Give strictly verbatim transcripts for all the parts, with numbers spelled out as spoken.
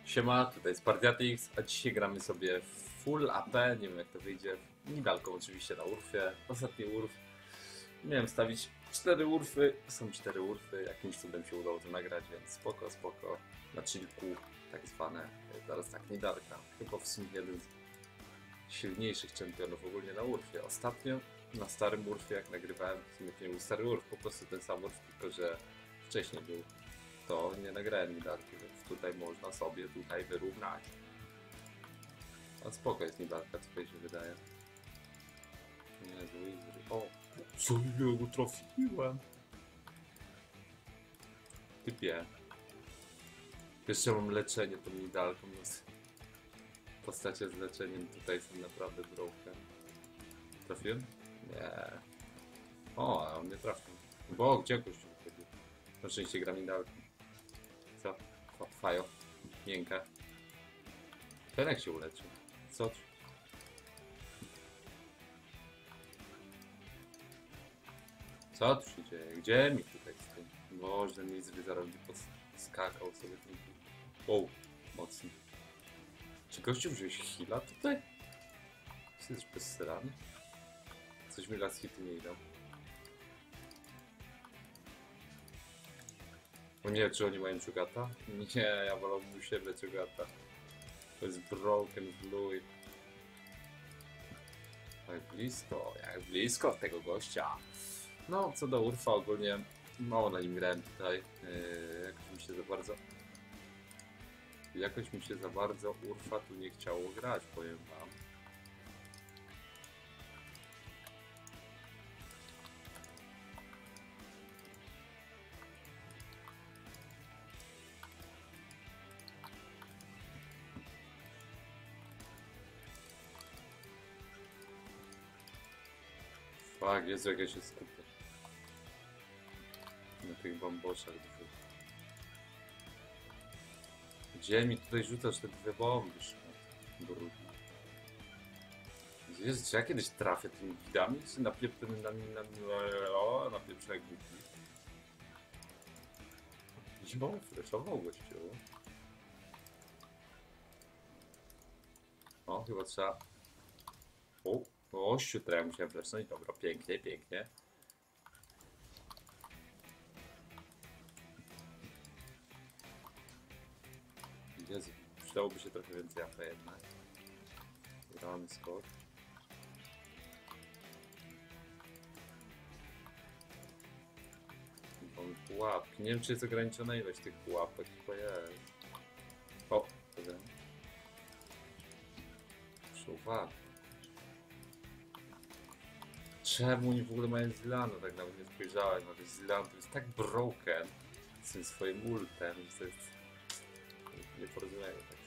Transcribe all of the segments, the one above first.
Siema, tutaj Spartiatix, a dzisiaj gramy sobie w full A P, nie wiem jak to wyjdzie, nidalką oczywiście na urfie. Ostatni urf, miałem stawić cztery urfy, są cztery urfy, jakimś cudem się udało to nagrać, więc spoko, spoko, na chillku, tak zwane, teraz tak nidalka, chyba w sumie jeden z silniejszych czempionów ogólnie na urfie. Ostatnio na starym urfie jak nagrywałem, w sumie to nie był stary urf, po prostu ten sam urf, tylko że wcześniej był. To nie nagrałem nidalki, więc tutaj można sobie tutaj wyrównać. A spoko jest nidalka, co się wydaje. Nie, zły, o, co ile go trafiłem? Typie. Jeszcze mam leczenie tą nidalką. No, postacie z leczeniem tutaj są naprawdę broken. Trafiłem? Nie. O, a on nie trafił. Bo gdzie kościół wtedy? Na szczęście gra nidalką. Co? Fajo. Miękka. Ten jak się uleczył? Co? Co tu się dzieje? Gdzie mi tutaj z tym? Boże, mi zaraz by podskakał sobie ten... O, mocno. Czy gościu wziąłeś heala tutaj? Jesteś bezsrany? Coś mi raz hity nie idą. O nie, czy oni mają Czugata? Nie, ja wolałbym u siebie Czugata. To jest broken blue. Jak blisko, jak blisko od tego gościa. No, co do urfa ogólnie, mało na nim grałem tutaj. Yy, jakoś mi się za bardzo... Jakoś mi się za bardzo urfa tu nie chciało grać, powiem wam. Fak, Jezu, jak ja się skupię na tych bamboszach. Gdzie mi tutaj rzucasz te dwie bomby? Brudne. Jezu, czy ja kiedyś trafię tymi widami? Czy napieprzę na na napieprzę jak głupi? Zimą freshował gościu. O, chyba trzeba... O, gościu, teraz musiałem freshnąć. Dobra, pięknie, pięknie. Jezu, przydałoby się trochę więcej A P jednak. Gramy skok. Mamy pułapki. Nie wiem, czy jest ograniczona ilość tych pułapek, chyba jest. O, to wiem. Proszę uwagi. Czemu oni w ogóle mają Zilana? Tak nawet nie spojrzałem, ale Zilan to jest tak broken z tym swoim ultem, że to jest nieporozumienie. Tak.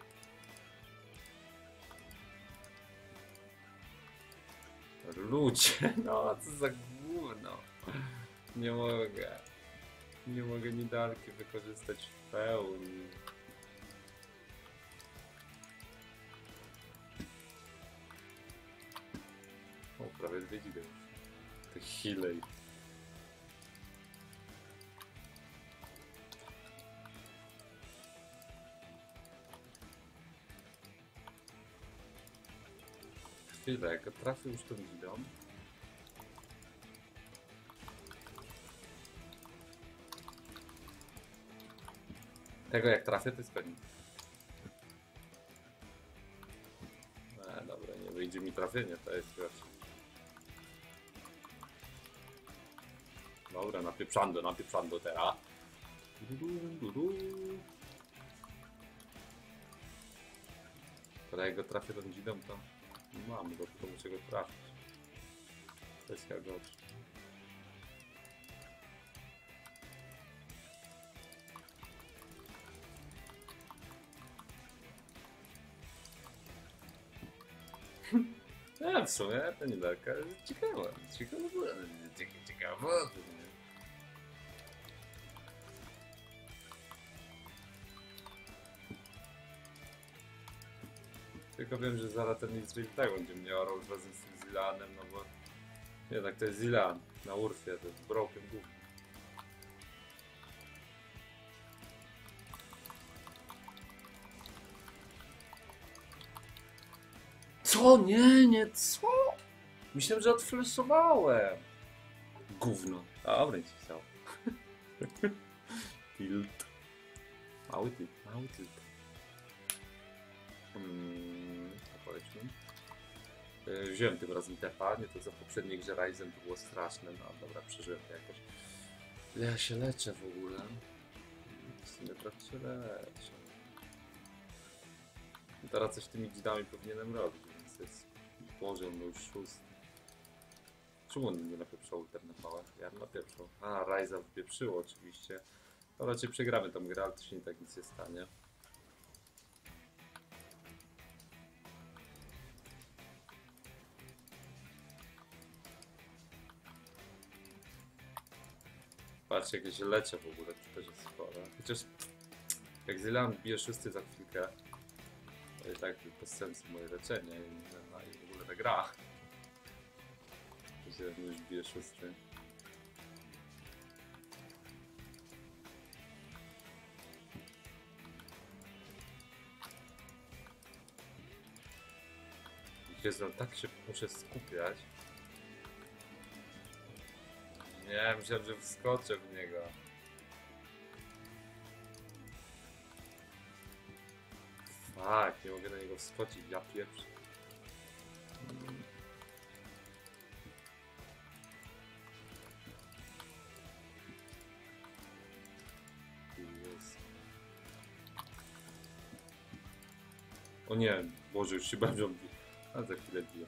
Ludzie, no co za gówno. Nie mogę. Nie mogę nidalki wykorzystać w pełni. O, prawie dwie giga. To healej. Chwilę, jak trafię już tą gidą. Tego jak trafię, to jest koniec. E, dobra, nie wyjdzie mi trafienie, to jest raczej. Dobra, napieprzando, napieprzando teraz. Ale jak go trafię tą gidą, to mam go, tylko muszę go trafić. Kwestia gorsza. Ja w sumie to nidalka ciekawa, ciekawa, ciekawa. Tylko wiem, że zaraz ten nic tak będzie mnie orał razem z tym Zilanem, no bo jednak to jest Zilan na urfie, to jest broken gówno. Co? Nie, nie, co? Myślałem, że odfleszowałem. Gówno. Dobra, ci chciał. Tilt. Mały tilt, mały tilt. Hmm, powiedzmy. Yy, wziąłem tym razem tepa, nie to co w poprzedniej grze Ryzen to było straszne. No dobra, przeżyłem to jakoś. Ile ja się leczę w ogóle? W sumie trochę się leczę. I teraz coś tymi dzidami powinienem robić, więc jest poziom już szósty. Czemu on nie napieprzał ulter na pałach? Ja bym napieprzał. A, Ryza wypieprzyło oczywiście. To raczej przegramy tą grę, ale to się nie tak nic nie stanie. Patrzcie, jak ja się leczę w ogóle, to też jest spore. Chociaż jak Zilan bije szósty za chwilkę, to i tak bez sensu moje leczenie i, no, i w ogóle ta gra. Że już bije szósty. Jezu, tak się muszę skupiać. Nie, myślałem, że wskoczę w niego. Fuck, nie mogę na niego wskoczyć, ja pierwszy. Hmm. Jest. O nie, Boże, już się bawią. A za chwilę biję.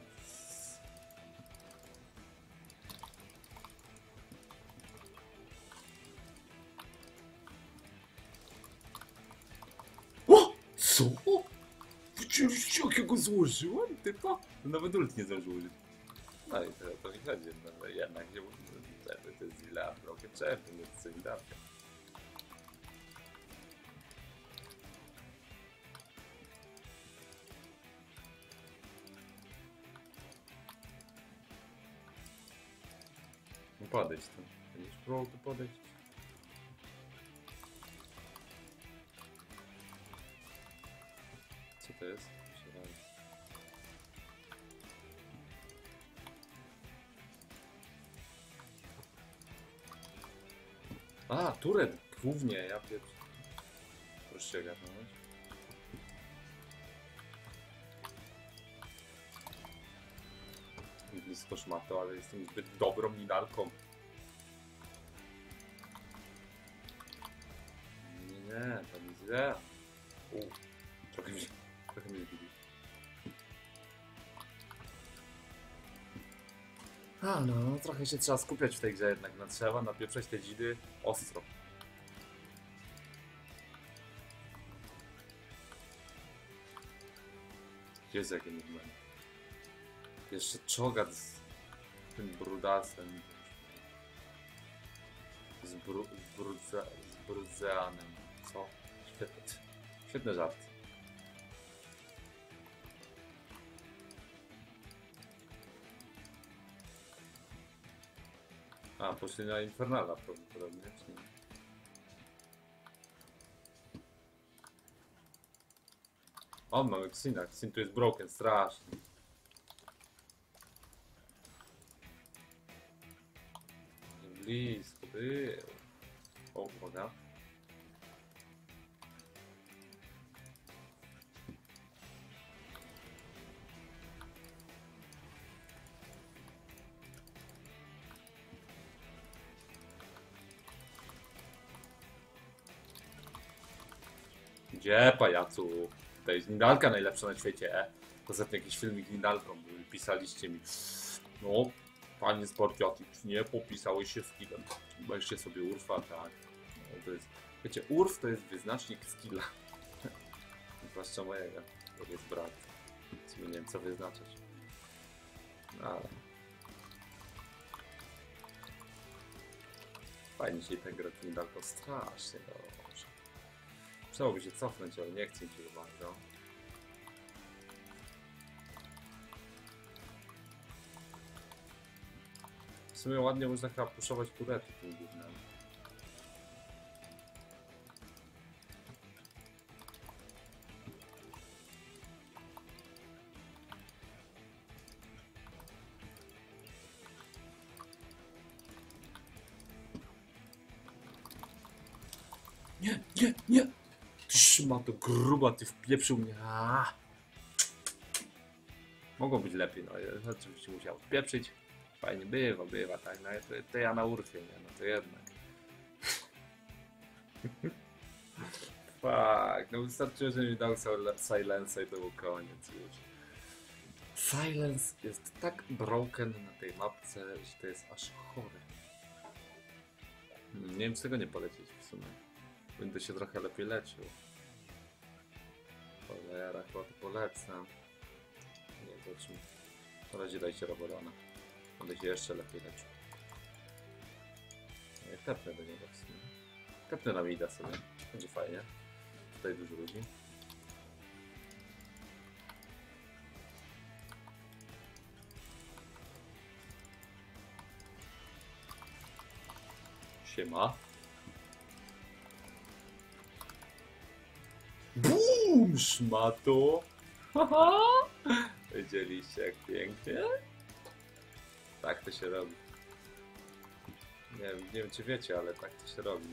O! Co? Widzieliście, jak ja go złożyłem, typa? Nawet ult nie zdążył użyć. No i to, to mi chodzi, no, no jednak nie to jest Zilan, Broken Champion, jest co Zilanka. No podejdź tam, będziesz próbował tu podejść. Co to jest? A, turet, głównie, ja pierwszy. Proszę się garnąć. Blisko szmato, ale jestem zbyt dobrą nidalką. Nie, nie, to nie źle. U, trochę mi, trochę mi widzi. A no, trochę się trzeba skupiać w tej grze jednak, no trzeba napieprzać te dzidy ostro. Jest jaki movement. Jeszcze czogat z tym brudasem. Z, bru, z, brudze, z brudzeanem. Co? Świetny, świetny żart. A, poszli na Infernala prawdopodobnie, czy nie? O, mamy Xina. Xin tu jest broken, strasznie. Blisko był. O, uwaga. Gdzie, pajacu? To jest Nidalka najlepsza na świecie. Ostatnio jakiś filmik z Nidalką był, pisaliście mi. No, panie Sportiotix, nie popisałeś się skillem. Weźcie sobie Urfa, tak. No, to jest, wiecie, Urf to jest wyznacznik skilla. Zwłaszcza mojego, to jest brat. W sumie nie wiem co wyznaczać. No, ale... Fajnie się ta gra z Nidalką, strasznie dobrze. Chciałoby się cofnąć, ale nie chcę mi się bardzo. W sumie ładnie można chyba puszować turety tym gównem. Nie, nie! Ty szmato gruba, ty wpieprzył mnie. Aaaa. Mogło być lepiej, no ja oczywiście musiał wpieprzyć. Fajnie bywa, bywa, tak, no to, to ja na urfie, nie, no to jednak. Fuck, no wystarczyło, że mi dał Silence i to był koniec już. Silence jest tak broken na tej mapce, że to jest aż chore. Nie wiem, z tego nie polecieć w sumie. Będę się trochę lepiej leczył. Cholera, chyba to polecam. Nie, to czym. Na razie dajcie Roborana. Będę się jeszcze lepiej leczył. Nie, tepnę do niego w sumie. Tepnę na mida sobie. Będzie fajnie. Tutaj dużo ludzi. Siema. BUM! Szmato! Haha! Widzieliście jak pięknie? Tak to się robi. Nie wiem, nie wiem czy wiecie, ale tak to się robi.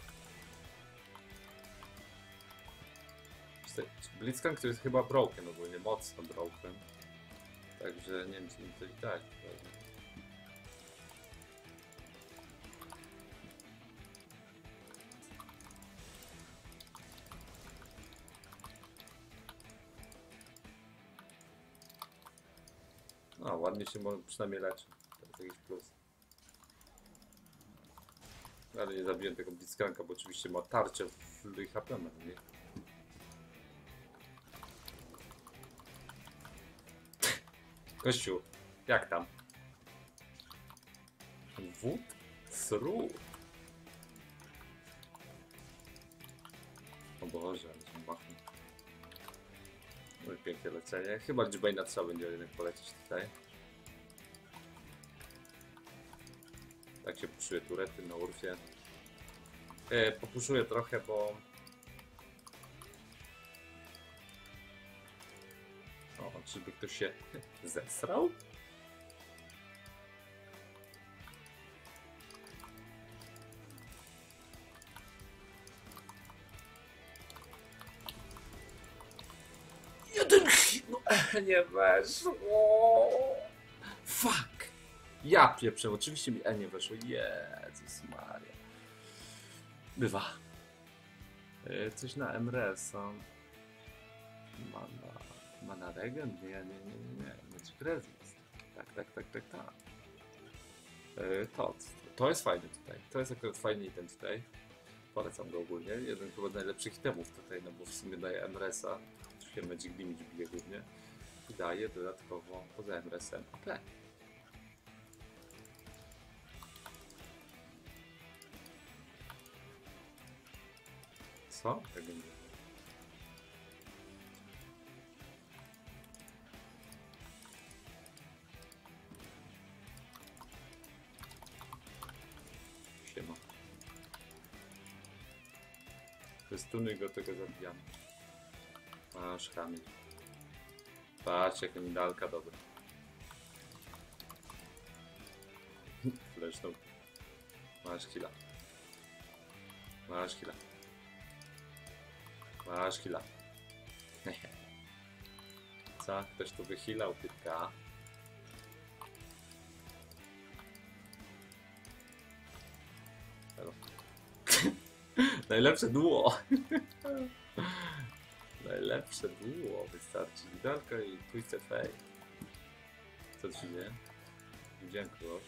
Blitzcrank to jest chyba broken ogólnie, mocno broken. Także nie wiem czy mi to i tak. No, ładnie się może przynajmniej leczy. To jest jakiś plus. Ale nie zabiłem tego Blitzcranka, bo oczywiście ma tarczę w H P, nie? Kościół, jak tam? Wód? Sru? O Boże, ale się machnie. No i piękne lecenie. Chyba Gbane'a trzeba będzie jednak polecieć tutaj. Tak się puszuje turety na urfie. E, popuszuję trochę, bo... O, czyby ktoś się zesrał? Jeden hit! No, nie weszło! Fuck! Ja pieprzę, oczywiście mi E nie weszło. Jezus Maria. Bywa. E, coś na M R S-a. Mana... Mana Regen? Nie, nie, nie, nie, nie. Magic Resist. Tak, tak, tak, tak, tak. E, to, to jest fajny tutaj. To jest akurat fajny item tutaj. Polecam go ogólnie. Jeden chyba z najlepszych itemów tutaj, no bo w sumie daje M R S-a. Oczywiście Magic Damage bije głównie. I daje dodatkowo poza M R S-em A P. Co? Tego nie wiem. Siema. Wystunuj go, tego zabijamy. Masz Kamil. Patrz, jaka medalka dobra. Fleszną. Masz killa. Masz killa. Masz killa. Co? Ktoś tu wychilał typka. Najlepsze duo. Najlepsze duo. Wystarczy Lidalka i Twisted Fate. Co ci dzieje? Widziałem kogoś.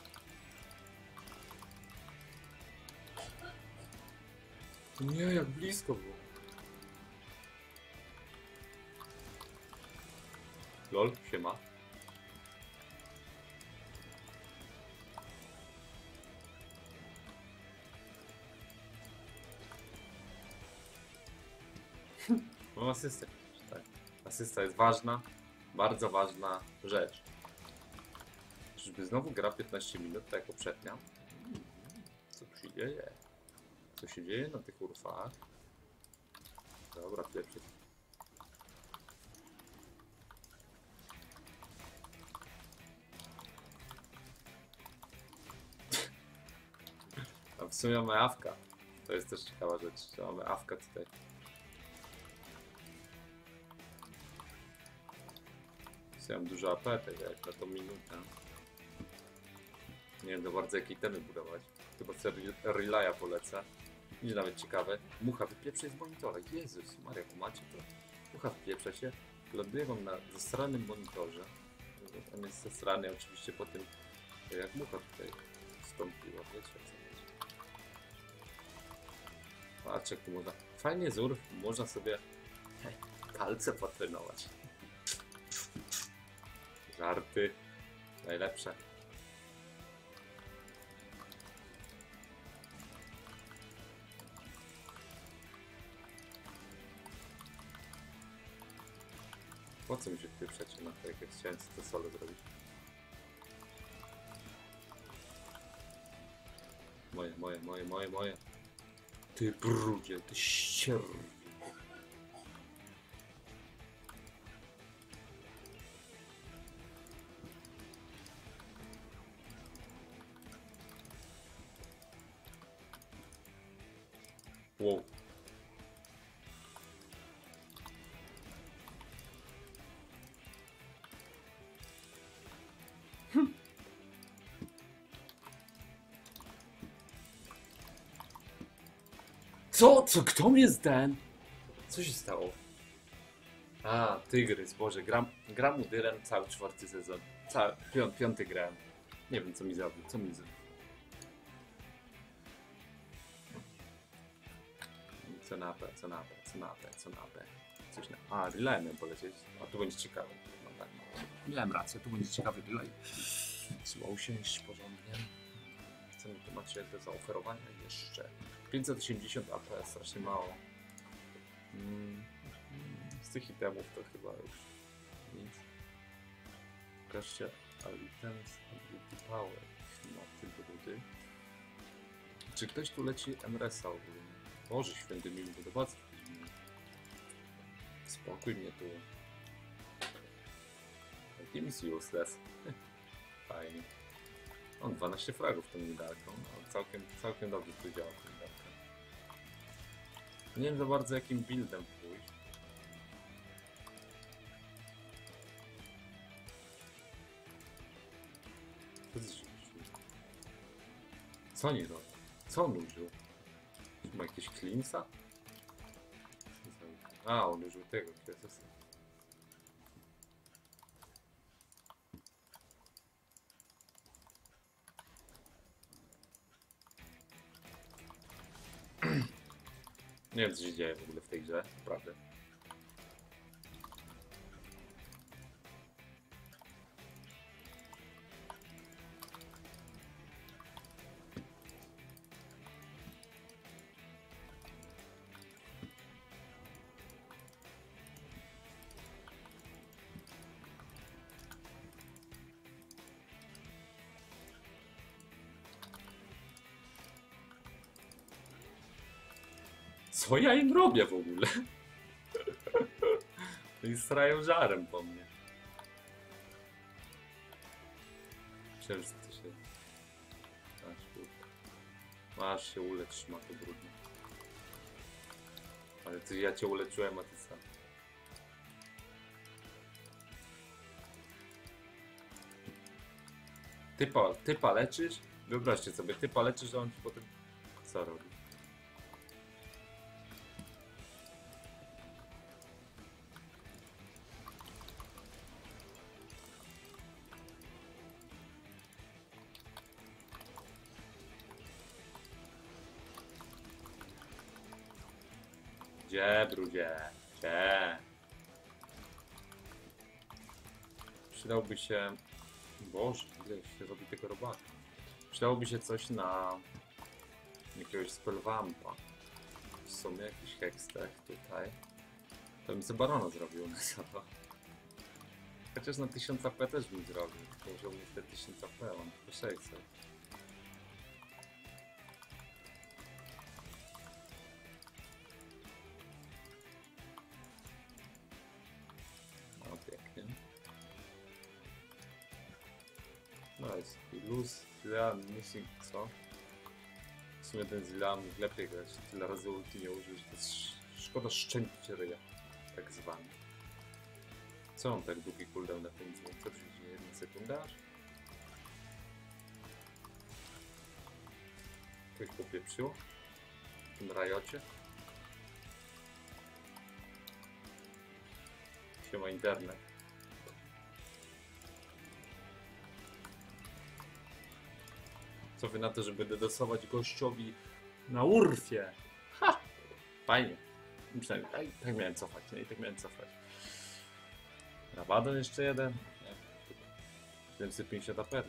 Nie, jak blisko było. Lol, siema. Mam asystę. Tak. Asysta jest ważna, bardzo ważna rzecz. Czyżby znowu gra piętnaście minut, tak jak poprzednia? Hmm. Co tu się dzieje? Co się dzieje na tych urfach? Dobra, pierwszy. A w sumie majawka. To jest też ciekawa rzecz. Mamy awka tutaj. Mam dużo A P, tak jak na tą minutę. Nie wiem do bardzo jakiej temy budować. Chyba sobie relaya polecę. Nie nawet ciekawe. Mucha wypieprza z monitora. Jezus Maria, macie to? Mucha wypieprza się. Ląduje wam na zasranym monitorze. On jest zasrany oczywiście po tym, jak mucha tutaj wstąpiła. Wiecie o co chodzi. Patrzcie, jak tu można. Fajnie z urw, można sobie hej, palce potrenować. Żarty. Najlepsze. Po co mi się wpieprzecie na to, jak ja chciałem to solo zrobić? Moje, moje, moje, moje, moje. Ty brudzie, ty ścierwi. Wow. Hm. Co? Co? Kto mnie zdeń? Co się stało? A, Tygrys, Boże, gram, gram Udyrem cały czwarty sezon. Cały, pią, piąty gram. Nie wiem co mi zrobił, co mi zrobił. Co na P, co na P, co na P, co na P. Coś na... A, relay miałem polecieć. A tu będzie ciekawe. No tak, no. Miałem rację, tu będzie ciekawy relay. Trzeba usiąść porządnie. Co mi tu macie do zaoferowania jeszcze? pięćset osiemdziesiąt A P, strasznie mało. Mm. Z tych itemów to chyba już nic. Pokażcie items ability power. No, tylko tutaj. Czy ktoś tu leci M R S a ogólnie? Boże święty, mi podobać. Spokój mnie tu. Team is useless. Fajnie. On dwanaście fragów tą medalką. No, całkiem, całkiem dobrze tu działa ta medalka. Nie wiem za bardzo jakim buildem pójść. Co oni robią? Co on użył? Ma jakieś klinsa? A, on użył tego, Jezusa. Nie wiem co się dzieje w ogóle w tej grze, naprawdę. Co ja im robię w ogóle? I strają żarem po mnie. Myślałem, że to się... Masz, kurwa. Masz się ulecz, ma to brudno. Ale ty, ja cię uleczyłem, a ty sam. Typa, typa leczysz? Wyobraźcie sobie, typa leczysz, a on ci potem... Co robi? Gdzie, brudzie? Gdzie? Przydałby się... Boże, ile się robi tego robaka? Przydałoby się coś na... jakiegoś spellvampa. W sumie jakiś hextech tutaj. To bym sobie barona zrobił na to. Chociaż na tysiąc A P też bym zrobił. To wziął mi te tysiąc A P, mam tylko sześćset. No pięknie. Nice. Lose, yeah, missing, co? sumie ten Zilla mógł lepiej grać. Tyle razy ulti nie użył, że to jest szkoda szczępić ryja. Tak zwany. Co on tak długi cooldown na tym dzieje? Co tu się dzieje? Jedna sekunda aż? Ktoś popieprzyło? W tym rajocie? Siema internet. Co wy na to, żeby dedosować gościowi na urfie? Ha! Fajnie. Przynajmniej tak, tak miałem cofać, nie? I tak miałem cofać. Rabadon jeszcze jeden? Nie. siedemset pięćdziesiąt A P.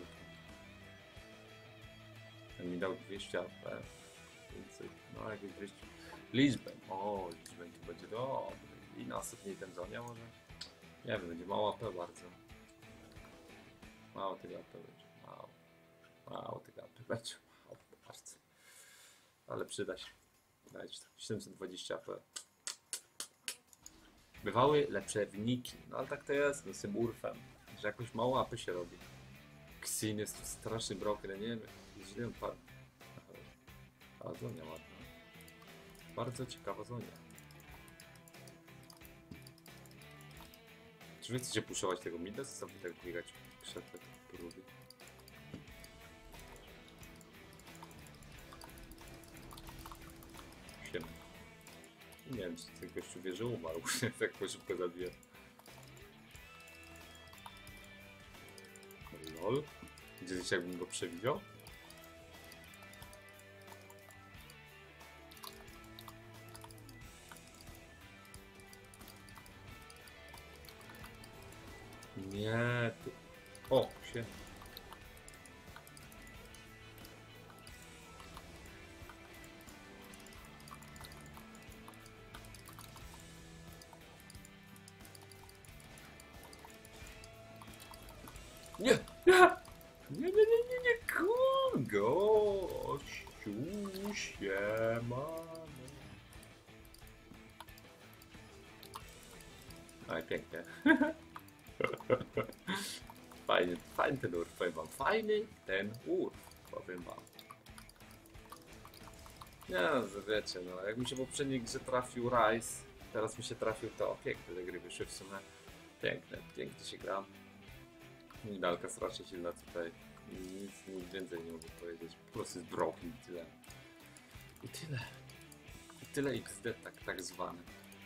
Ten mi dał dwieście A P. Więcej. No jakieś dwieście. Liczbę. O, liczbę to będzie dobry. I na ostatniej temzonie może? Nie wiem, będzie mało A P bardzo. Mało tego A P będzie. Mało. Mało tego A P będzie. Mało bardzo. Ale przyda się. Dajcie tak. siedemset dwadzieścia A P. Bywały lepsze wyniki. No ale tak to jest, no z tym urfem. Że jakoś mało A P się robi. Xin jest tu straszny broker, nie wiem. Źle padł. A zonia ładna. Bardzo ciekawa zonia. Czy wy chcecie puszować tego mida? Co sobie tak biegać w krzepek po rudy? Siema. Nie wiem, czy ten gościu wie, że umarł. Tak po szybko zabiję. Lol. Gdzieś jakbym go przewidział? Nie, tu... O, się. Nie, nie, nie, nie, nie, nie, nie, gościu, siemano. Aj, pięknie. Fajny, fajny ten urf, powiem wam. Fajny ten urf, powiem wam. Nie no, wiecie, no, jak mi się w poprzedniej grze trafił Rise, teraz mi się trafił to. Piękne te gry wyszły w sumie. Piękne, pięknie się gra. Nidalka strasznie silna tutaj. Nic, nic więcej nie mogę powiedzieć. Po prostu jest broken i tyle. I tyle. I tyle X D tak, tak zwane.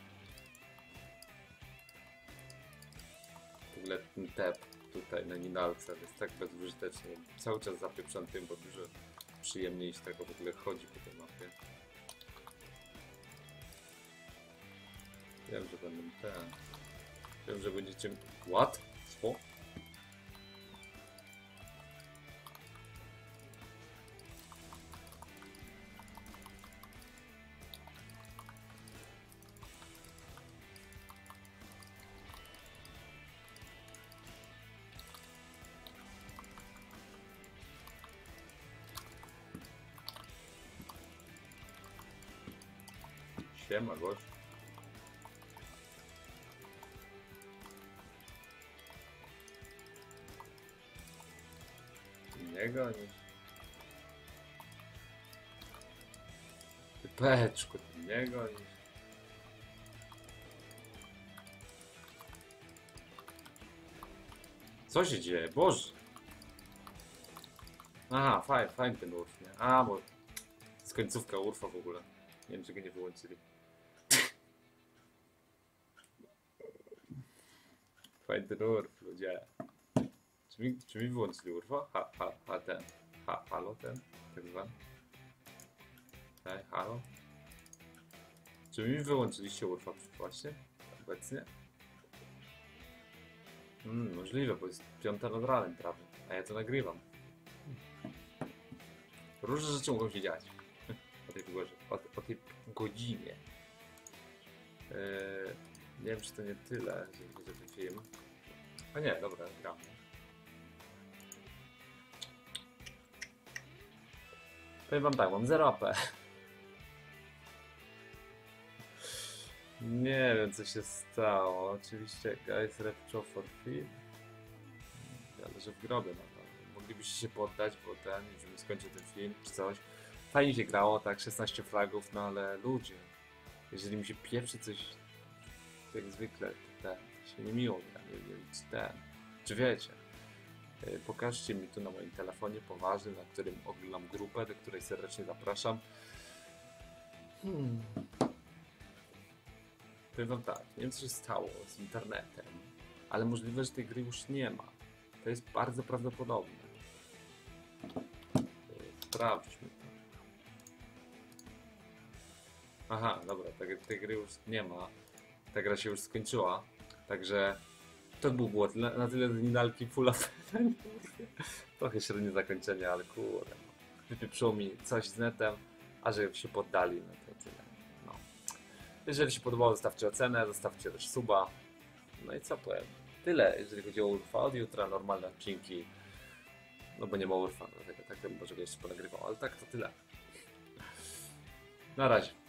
W ogóle ten tep tutaj na Nidalce jest tak bezużyteczny. Cały czas zapieprzam tym, bo dużo przyjemniej się tego w ogóle chodzi po tej mapie. Wiem, że będę ten. Wiem, że będziecie... What? Co? Siema, gość. Nie gonisz. Ty peczku, ty nie gonisz. Co się dzieje? Boże. Aha, fajny, fajny ten urf, nie? A, bo to jest końcówka urfa w ogóle. Nie wiem, czego nie wyłączyli. Fajny ten urf, ludzie. Czy mi, czy mi wyłączyli urfa? Ha, ha, ha, ten. Ha, halo, ten. Tak zwany. Hej, halo. Czy mi wyłączyliście urfa właśnie? Obecnie? Hmm, możliwe, bo jest piąta nad ranem prawie. A ja to nagrywam. Różne rzeczy mogą się dziać. O tej porze, o, o tej godzinie. Yy, nie wiem, czy to nie tyle, jeżeli chodzi o ten film. A nie, dobra, gram. Powiem wam tak, mam zero A P. Nie wiem, co się stało. Oczywiście, guys, repcho for free. Ja leżę w grobie naprawdę. Moglibyście się poddać, bo ten, już bym skończył ten film, czy coś. Fajnie się grało, tak, szesnaście fragów, no ale ludzie, jeżeli mi się pieprzy coś, jak zwykle, ten, się nie miło gra, nie wiem, ten, czy wiecie, yy, pokażcie mi tu na moim telefonie poważnym, na którym oglądam grupę, do której serdecznie zapraszam. Hmm. Powiem wam tak, nie wiem co się stało z internetem, ale możliwe, że tej gry już nie ma. To jest bardzo prawdopodobne. Sprawdźmy to. Aha, dobra, tej, tej gry już nie ma. Ta gra się już skończyła. Także to był błąd. Na, na tyle nidalki full up. Trochę średnie zakończenie, ale kurde. Wypieprzyło mi coś z netem, a że się poddali, no to tyle. No. Jeżeli się podobało, zostawcie ocenę, zostawcie też suba. No i co powiem? Tyle, jeżeli chodzi o Urfa. Od jutra normalne odcinki. No bo nie ma Urfa, dlatego tak może go jeszcze ponagrywał, ale tak to tyle. Na razie.